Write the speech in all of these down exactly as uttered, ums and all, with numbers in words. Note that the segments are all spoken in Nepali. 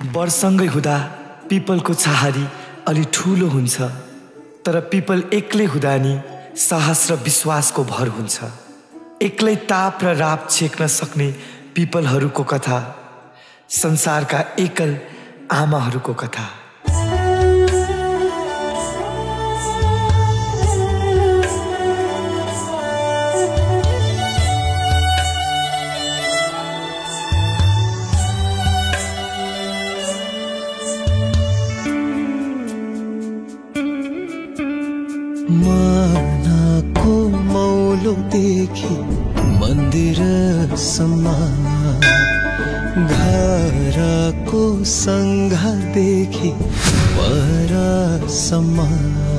बरसँगै हुँदा पिपलको छहारी अलि ठुलो हुन्छ, तर पिपल एक्लै हुँदा नि साहस र विश्वासको भर हुन्छ। एक्लै ताप र राप छेक्न सक्ने पिपलहरूको कथा, संसारका एकल आमाहरूको कथा। मानाको मौलोदेखि मन्दिरसम्म, घरको सङ्घादेखि परसम्म,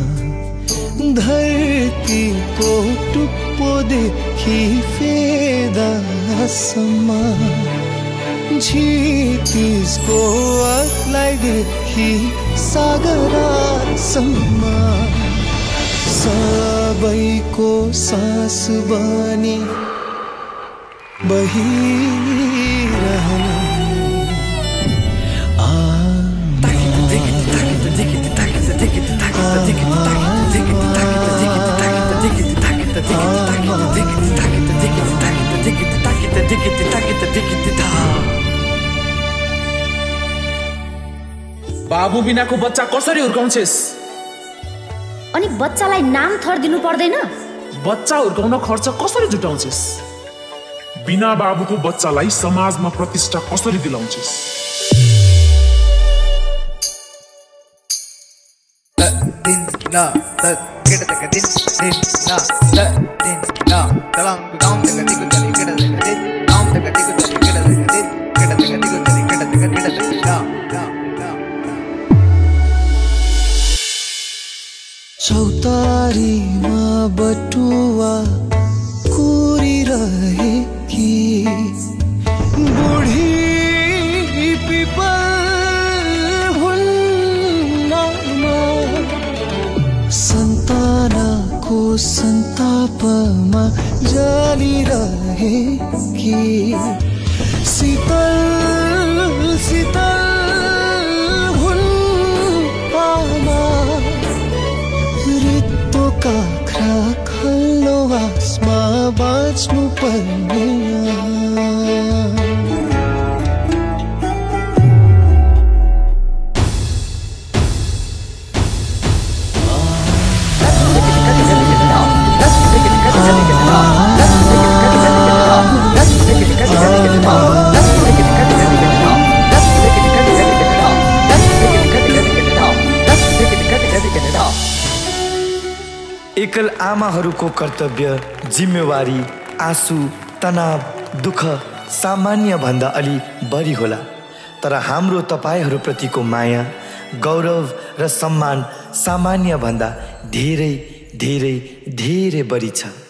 धरतीको टुप्पोदेखि फेदासम्म, क्षितिजको अग्लाइदेखि सागरसम्म, सबैको सास बनी बहिरहने बाबु बिनाको बच्चा कसरी हुर्काउँछेस? अनि बच्चालाई नाम थर दिनु पर्दैन? बच्चा हुर्काउन खर्च कसरी जुटाउँछेस? बिना बाबुको बच्चालाई समाजमा प्रतिष्ठा कसरी दिलाउँछेस? चौतारीमा बटुवा कोरिरहेकी बुढी पिपल हुन्न, सन्तानको सन्तापमा जलिरहेकी शीतल शीतल काखरा खल्लो आसमा बाँच्नु पर्ने। एकल आमाहरूको कर्तव्य, जिम्मेवारी, आँसु, तनाव, दुःख सामान्य भन्दा अलि बढी होला, तर हाम्रो तपाईहरूप्रतिको माया, गौरव र सम्मान सामान्य भन्दा धेरै धेरै धेरै बढी छ।